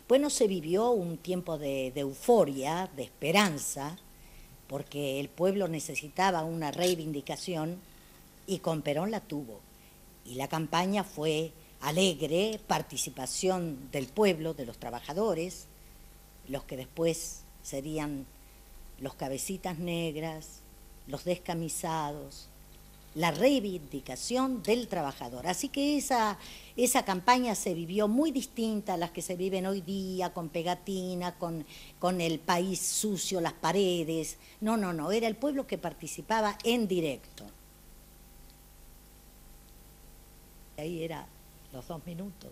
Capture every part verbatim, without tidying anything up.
Bueno, se vivió un tiempo de, de euforia, de esperanza, porque el pueblo necesitaba una reivindicación y con Perón la tuvo. Y la campaña fue alegre, participación del pueblo, de los trabajadores, los que después serían los cabecitas negras, los descamisados, la reivindicación del trabajador. Así que esa, esa campaña se vivió muy distinta a las que se viven hoy día, con pegatina, con, con el país sucio, las paredes. No, no, no, era el pueblo que participaba en directo. Ahí era los dos minutos.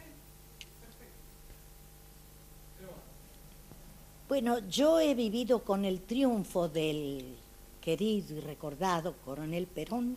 Bueno, yo he vivido con el triunfo del querido y recordado coronel Perón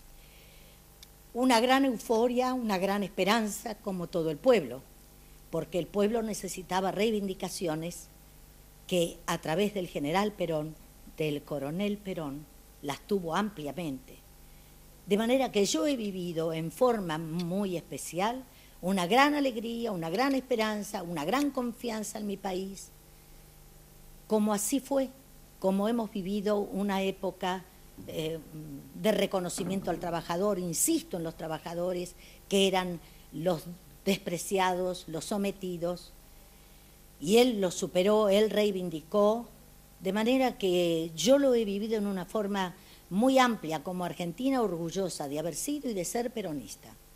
una gran euforia, una gran esperanza, como todo el pueblo, porque el pueblo necesitaba reivindicaciones que a través del general Perón, del coronel Perón, las tuvo ampliamente. De manera que yo he vivido en forma muy especial una gran alegría, una gran esperanza, una gran confianza en mi país, como así fue, como hemos vivido una época eh, de reconocimiento al trabajador, insisto en los trabajadores, que eran los despreciados, los sometidos, y él los superó, él reivindicó, de manera que yo lo he vivido en una forma muy amplia, como argentina orgullosa de haber sido y de ser peronista.